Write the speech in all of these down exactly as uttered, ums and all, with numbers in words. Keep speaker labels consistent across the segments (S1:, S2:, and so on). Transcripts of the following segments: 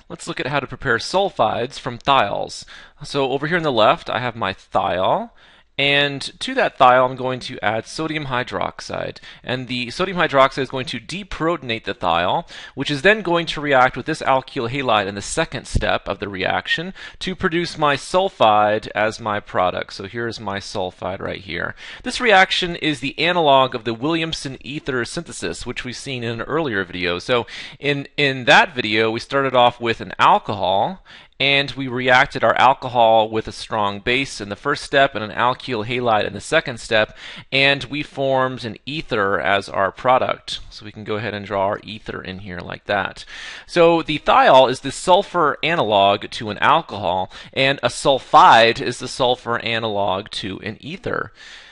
S1: let's look at how to prepare sulfides from thiols. So over here on the left, I have my thiol. And to that thiol, I'm going to add sodium hydroxide. And the sodium hydroxide is going to deprotonate the thiol, which is then going to react with this alkyl halide in the second step of the reaction to produce my sulfide as my product. So here's my sulfide right here. This reaction is the analog of the Williamson ether synthesis, which we've seen in an earlier video. So in, in that video, we started off with an alcohol, and we reacted our alcohol with a strong base in the first step and an alkyl halide in the second step, and we formed an ether as our product. So we can go ahead and draw our ether in here like that. So the thiol is the sulfur analog to an alcohol, and a sulfide is the sulfur analog to an ether.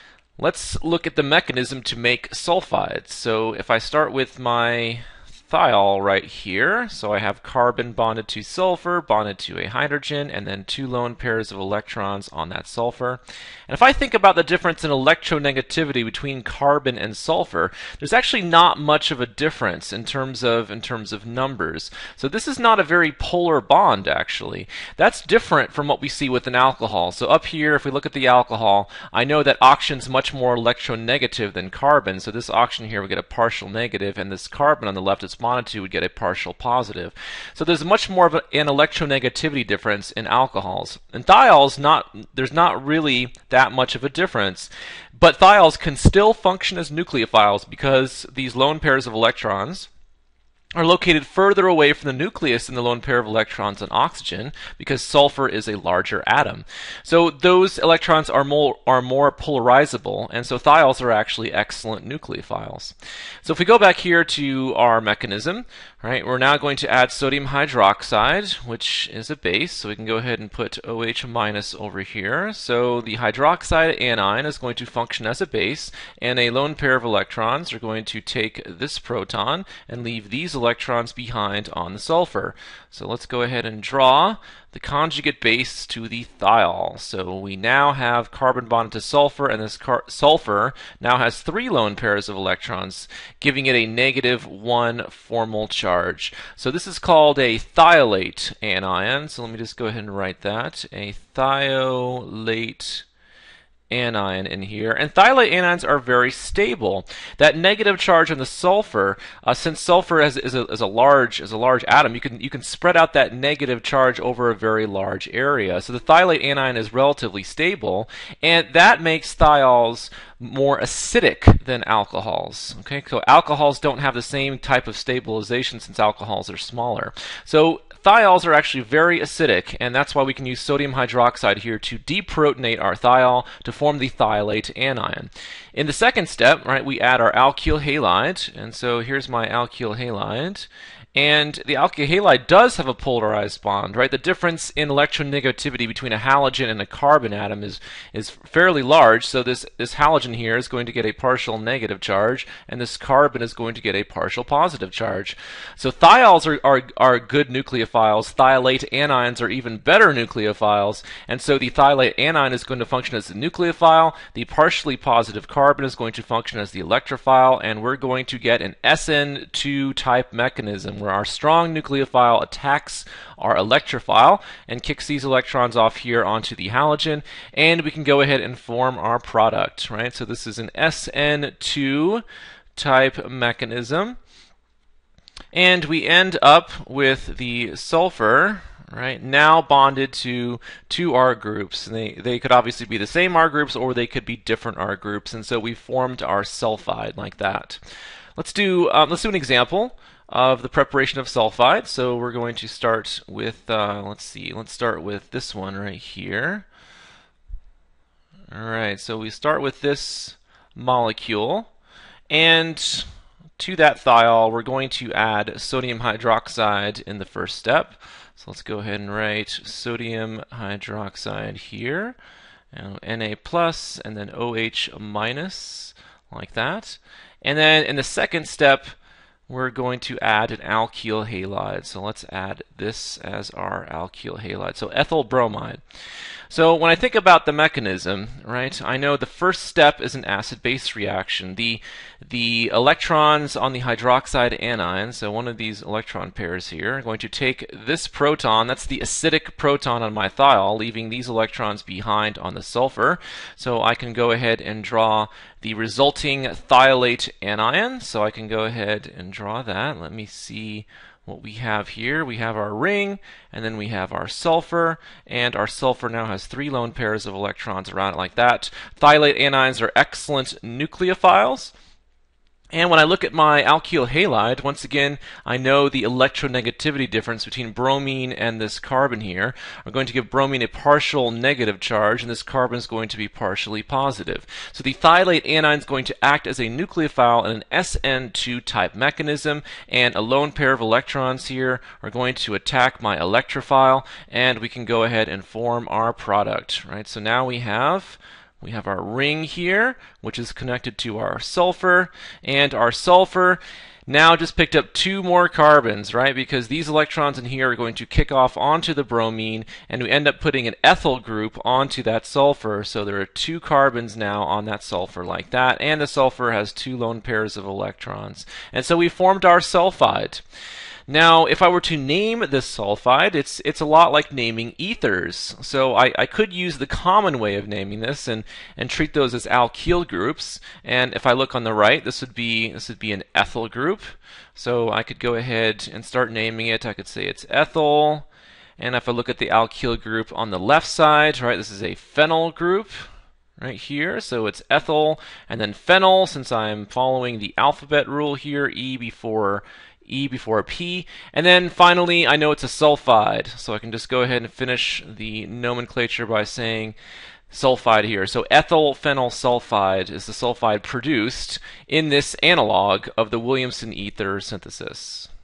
S1: Let's look at the mechanism to make sulfides. So if I start with my thiol right here. So I have carbon bonded to sulfur, bonded to a hydrogen, and then two lone pairs of electrons on that sulfur. And if I think about the difference in electronegativity between carbon and sulfur, there's actually not much of a difference in terms of in terms of numbers. So this is not a very polar bond, actually. That's different from what we see with an alcohol. So up here, if we look at the alcohol, I know that oxygen's much more electronegative than carbon. So this oxygen here would get a partial negative, and this carbon on the left is bonded to would get a partial positive. So there's much more of an electronegativity difference in alcohols. In thiols, not there's not really that much of a difference, but thiols can still function as nucleophiles because these lone pairs of electrons are located further away from the nucleus than the lone pair of electrons on oxygen, because sulfur is a larger atom. So those electrons are more are more polarizable, and so thiols are actually excellent nucleophiles. So if we go back here to our mechanism, right, we're now going to add sodium hydroxide, which is a base, so we can go ahead and put OH minus over here. So the hydroxide anion is going to function as a base, and a lone pair of electrons are going to take this proton and leave these electrons behind on the sulfur. So let's go ahead and draw the conjugate base to the thiol. So we now have carbon bonded to sulfur, and this sulfur now has three lone pairs of electrons, giving it a negative one formal charge. So this is called a thiolate anion. So let me just go ahead and write that. A thiolate anion in here, and thiolate anions are very stable. That negative charge on the sulfur, uh, since sulfur is, is, a, is a large is a large atom, you can you can spread out that negative charge over a very large area. So the thiolate anion is relatively stable, and that makes thiols more acidic than alcohols. Okay, so alcohols don't have the same type of stabilization since alcohols are smaller. So thiols are actually very acidic, and that's why we can use sodium hydroxide here to deprotonate our thiol to form the thiolate anion. In the second step, right, we add our alkyl halide, and so here's my alkyl halide. And the alkyl halide does have a polarized bond, right? The difference in electronegativity between a halogen and a carbon atom is is fairly large. So this this halogen here is going to get a partial negative charge, and this carbon is going to get a partial positive charge. So thiols are are, are good nucleophiles. Thiolate anions are even better nucleophiles. And so the thiolate anion is going to function as the nucleophile. The partially positive carbon is going to function as the electrophile, and we're going to get an S N two type mechanism, where our strong nucleophile attacks our electrophile and kicks these electrons off here onto the halogen, and we can go ahead and form our product, right? So this is an S N two type mechanism, and we end up with the sulfur, right, now bonded to two R groups. And they, they could obviously be the same R groups, or they could be different R groups, and so we formed our sulfide like that. Let's do, um, let's do an example of the preparation of sulfide. So we're going to start with, uh, let's see, let's start with this one right here. Alright, so we start with this molecule, and to that thiol we're going to add sodium hydroxide in the first step. So let's go ahead and write sodium hydroxide here, and Na plus, and then OH minus, like that. And then in the second step, we're going to add an alkyl halide. So let's add this as our alkyl halide. So ethyl bromide. So when I think about the mechanism, right, I know the first step is an acid-base reaction. The, the electrons on the hydroxide anion, so one of these electron pairs here, are going to take this proton, that's the acidic proton on my thiol, leaving these electrons behind on the sulfur. So I can go ahead and draw the resulting thiolate anion. So I can go ahead and draw that. Let me see what we have here. We have our ring, and then we have our sulfur, and our sulfur now has three lone pairs of electrons around it like that. Thiolate anions are excellent nucleophiles. And when I look at my alkyl halide, once again, I know the electronegativity difference between bromine and this carbon here. I'm going to give bromine a partial negative charge, and this carbon is going to be partially positive. So the thiolate anion is going to act as a nucleophile in an S N two type mechanism, and a lone pair of electrons here are going to attack my electrophile, and we can go ahead and form our product, right? So now we have We have our ring here, which is connected to our sulfur, and our sulfur now just picked up two more carbons, right? Because these electrons in here are going to kick off onto the bromine, and we end up putting an ethyl group onto that sulfur. So there are two carbons now on that sulfur like that, and the sulfur has two lone pairs of electrons. And so we formed our sulfide. Now, if I were to name this sulfide, it's it's a lot like naming ethers. So I, I could use the common way of naming this and, and treat those as alkyl groups. And if I look on the right, this would be this would be an ethyl group. So I could go ahead and start naming it. I could say it's ethyl. And if I look at the alkyl group on the left side, right, this is a phenyl group right here. So it's ethyl and then phenyl, since I'm following the alphabet rule here, E before E before P. And then finally, I know it's a sulfide, so I can just go ahead and finish the nomenclature by saying sulfide here. So ethyl phenyl sulfide is the sulfide produced in this analog of the Williamson ether synthesis.